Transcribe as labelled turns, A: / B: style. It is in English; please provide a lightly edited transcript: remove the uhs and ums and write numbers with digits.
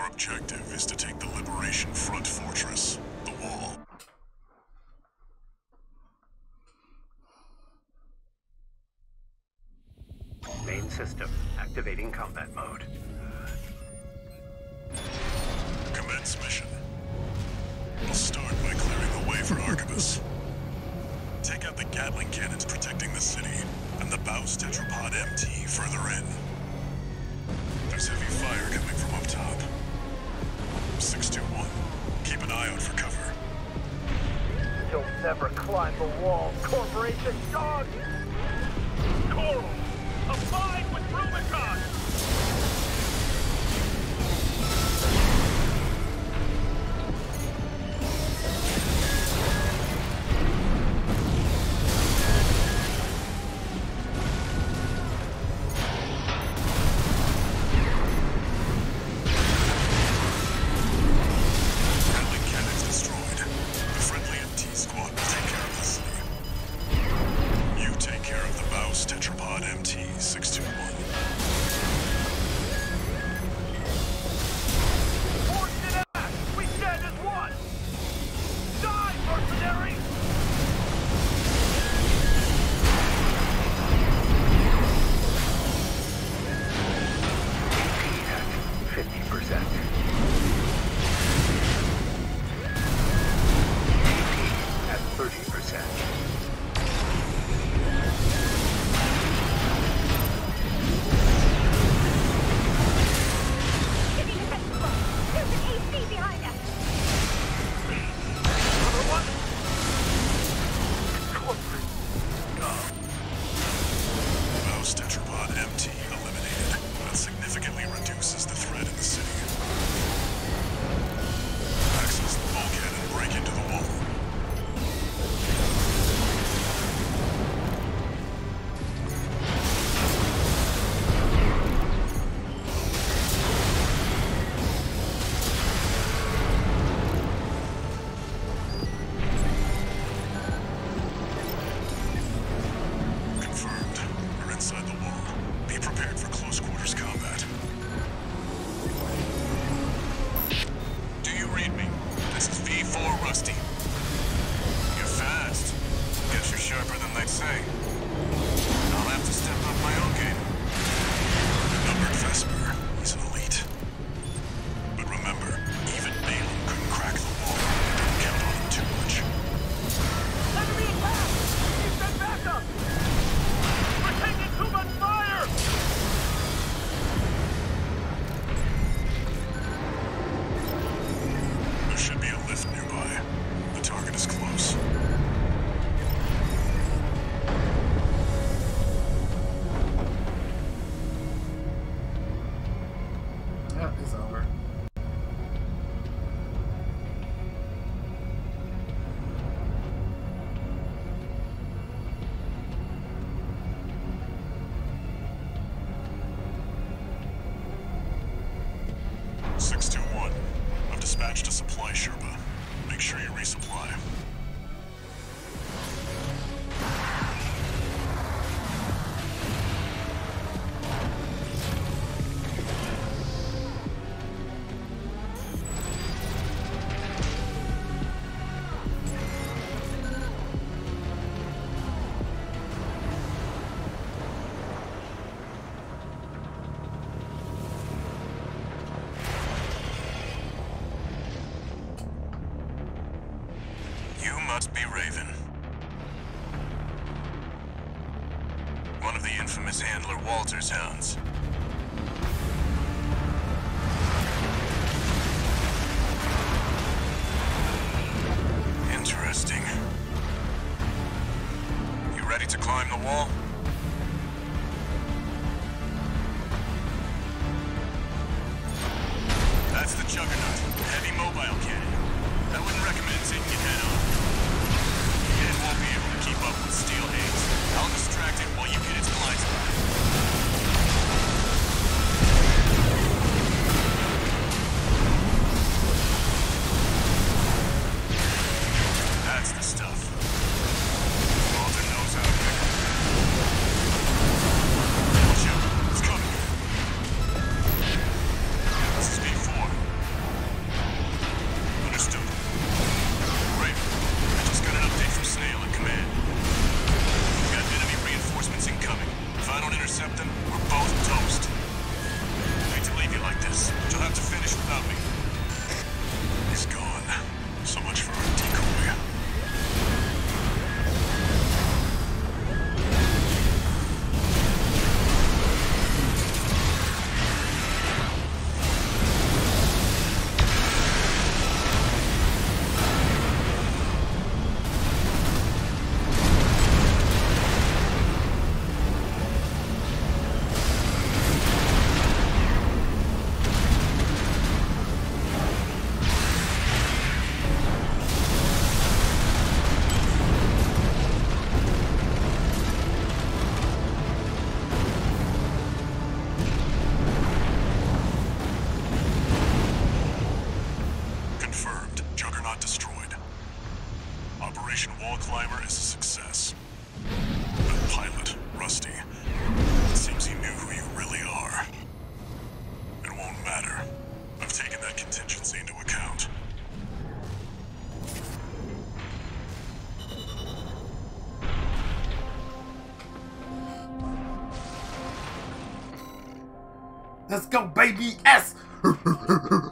A: objective is to take the Liberation Front fortress, the Wall.
B: Main system activating combat mode.
A: Commence mission. We'll start by clearing the way for Arquebus. Take out the Gatling cannons protecting the city, and the Baus Tetrapod MT further in. There's heavy fire coming from up top. 621, keep an eye out for cover.
C: You'll never climb the wall, Corporation dog! Coral, abide with Rubicon!
A: Tetrapod MT-621.
C: Fortune act! We stand as one! Die, mercenary!
B: AP at 50%. AP at 30%.
A: Tetrapod MT eliminated. That significantly reduces the threat in the city. Access the bulkhead and break into the wall. Inside the wall. Be prepared for close quarters combat. Do you read me? This is V4 Rusty. You're fast. Guess you're sharper than they say. I'll have to step up my own game. Numbered Vesper. He's an elite. But remember, even Balaam couldn't crack the wall. Don't count on him too much.
C: Enemy attack! Keep them back up! We're taking too much fire!
A: There should be a lift nearby. The target is close.
D: Yep, it's over.
A: I've dispatched a supply Sherpa. Make sure you resupply. Must be Raven. One of the infamous handler Walter's hounds. Interesting. You ready to climb the wall? That's the Juggernaut, heavy mobile cannon. I wouldn't recommend taking it head on. It won't be able to keep up with Steelhaze. I'll distract it while you hit its blind spot. That's the stuff. Walter knows how to pick. intercept them, we're both toast. I hate to leave you like this, but you'll have to finish without me. He's gone. So much for our decoy. Confirmed. Juggernaut destroyed. Operation Wall Climber is a success. But pilot, Rusty, it seems he knew who you really are. It won't matter. I've taken that contingency into account.
D: Let's go, baby. S.